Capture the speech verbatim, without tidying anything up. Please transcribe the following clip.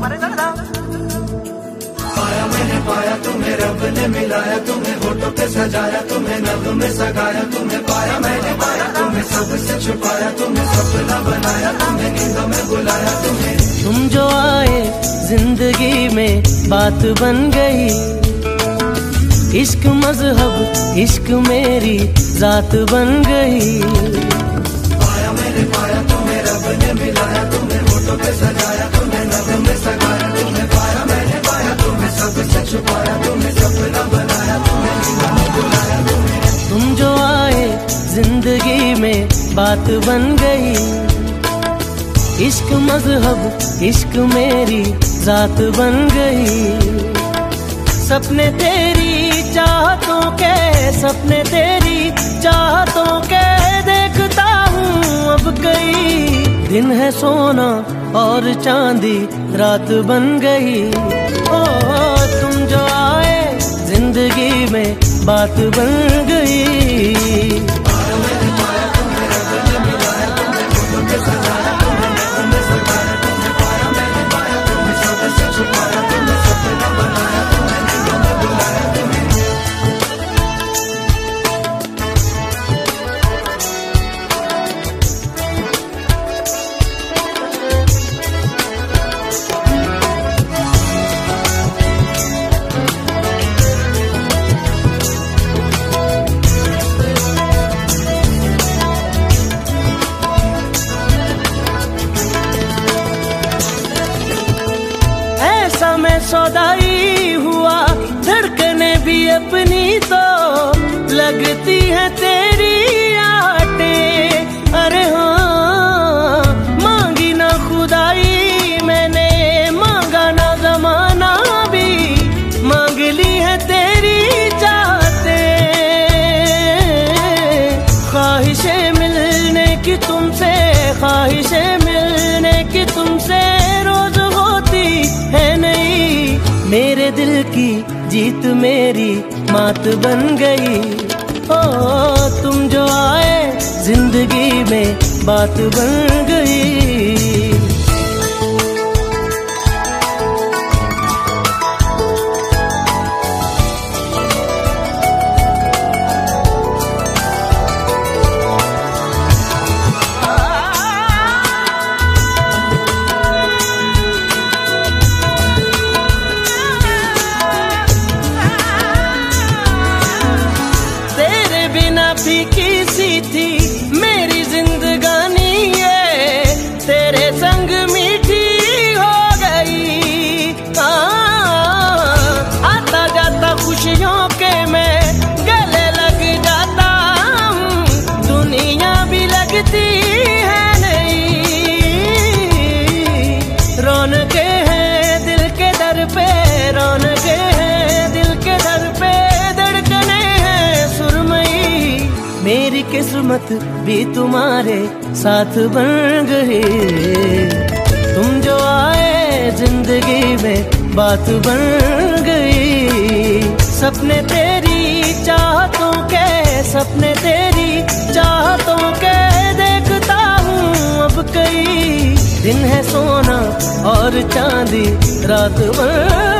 पाया मैंने पाया तुम्हें, रब ने मिलाया तुम्हें, होठों पे सजाया तुम्हें, नभ में सगाया तुम्हें। पाया मैंने पाया तुम्हें, सबसे छुपाया तुम्हें, सपना बनाया तुम्हें, नींदों में बुलाया तुम्हें। तुम जो आए जिंदगी में बात बन गई, इश्क मजहब इश्क मेरी जात बन गई। पाया मैंने पाया तुम्हें, रब ने मिलाया तुम्हें, होठों पे सजाया तुम्हें, नभ में सगाया तुम्हें। पाया मैंने पाया तुम्हें, सबसे छुपाया तुम्हें, सपना बनाया तुम्हें, नींदों में बुलाया तुम्हें। तुम जो आए जिंदगी में बात बन गई, इश्क मजहब इश्क मेरी जात बन गई। सपने तेरी चाहतों के, सपने तेरी चाहतों के देखता हूँ अब कई। दिन है सोना और चांदी रात बन गई। ओ तुम जो आए जिंदगी में बात बन गई। सौदाई हुआ धड़कने भी अपनी तो लगती है तेरी आटे। अरे हाँ मांगी ना खुदाई मैंने, मांगा ना जमाना भी, मांग ली है तेरी चाहते। ख्वाहिशें मिलने की तुमसे, ख्वाहिशें मिलने की तुमसे रोज होती है नहीं। मेरे दिल की जीत मेरी मात बन गई। ओ तुम जो आए जिंदगी में बात बन गई। फीकी सी थी मेरी जिंदगानी ये, तेरे संग मीठी हो गई। आ, आता जाता खुशियों के मैं गले लग जाता हूँ, दुनिया भी लगती है नहीं। रौनके हैं दिल के दर पे, रौनके हैं दिल के दर पे, धड़कने हैं सुरमई। मेरी किस्मत भी तुम्हारे साथ बन गई। तुम जो आए जिंदगी में बात बन गई। सपने तेरी चाहतों के, सपने तेरी चाहतों के देखता हूँ अब कई। दिन है सोना और चांदी रात बन